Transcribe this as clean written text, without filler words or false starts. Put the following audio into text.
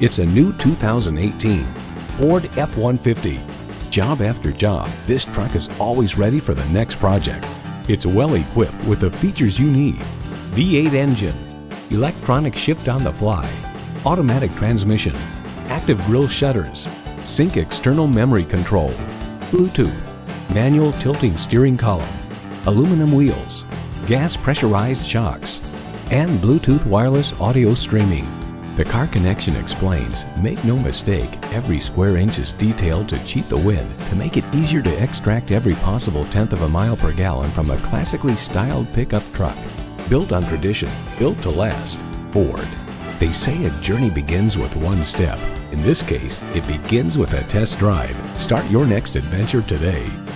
It's a new 2018 Ford F-150. Job after job, this truck is always ready for the next project. It's well equipped with the features you need: V8 engine, electronic shift on the fly, automatic transmission, active grille shutters, sync external memory control, Bluetooth, manual tilting steering column, aluminum wheels, gas pressurized shocks, and Bluetooth wireless audio streaming. The Car Connection explains, make no mistake, every square inch is detailed to cheat the wind to make it easier to extract every possible tenth of a mile per gallon from a classically styled pickup truck. Built on tradition, built to last, Ford. They say a journey begins with one step. In this case, it begins with a test drive. Start your next adventure today.